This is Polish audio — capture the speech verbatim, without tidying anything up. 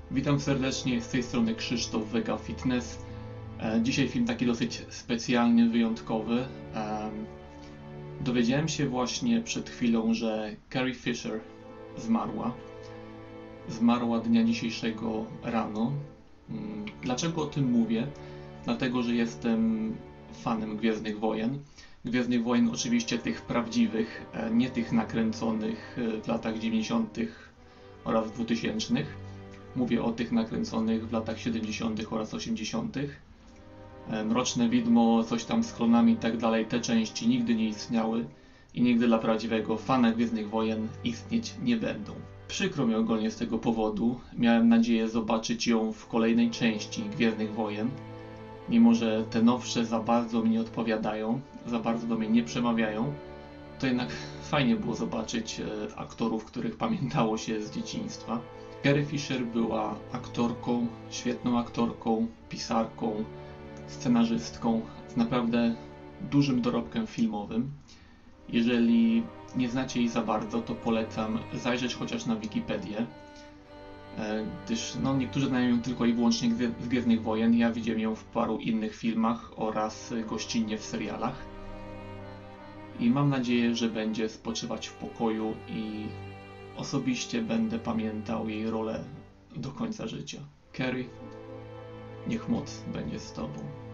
Witam serdecznie, z tej strony Krzysztof Vega Fitness. Dzisiaj film taki dosyć specjalny, wyjątkowy. Dowiedziałem się właśnie przed chwilą, że Carrie Fisher zmarła. Zmarła dnia dzisiejszego rano. Dlaczego o tym mówię? Dlatego, że jestem fanem Gwiezdnych Wojen. Gwiezdnych Wojen oczywiście tych prawdziwych, nie tych nakręconych w latach dziewięćdziesiątych oraz dwutysięcznych. Mówię o tych nakręconych w latach siedemdziesiątych oraz osiemdziesiątych. Mroczne Widmo, coś tam z klonami i tak dalej, te części nigdy nie istniały i nigdy dla prawdziwego fana Gwiezdnych Wojen istnieć nie będą. Przykro mi ogólnie z tego powodu. Miałem nadzieję zobaczyć ją w kolejnej części Gwiezdnych Wojen. Mimo że te nowsze za bardzo mi nie odpowiadają, za bardzo do mnie nie przemawiają, to jednak fajnie było zobaczyć aktorów, których pamiętało się z dzieciństwa. Carrie Fisher była aktorką, świetną aktorką, pisarką, scenarzystką z naprawdę dużym dorobkiem filmowym. Jeżeli nie znacie jej za bardzo, to polecam zajrzeć chociaż na Wikipedię, gdyż no, niektórzy znają ją tylko i wyłącznie z Gwiezdnych Wojen. Ja widziałem ją w paru innych filmach oraz gościnnie w serialach. I mam nadzieję, że będzie spoczywać w pokoju i osobiście będę pamiętał jej rolę do końca życia. Carrie, niech moc będzie z Tobą.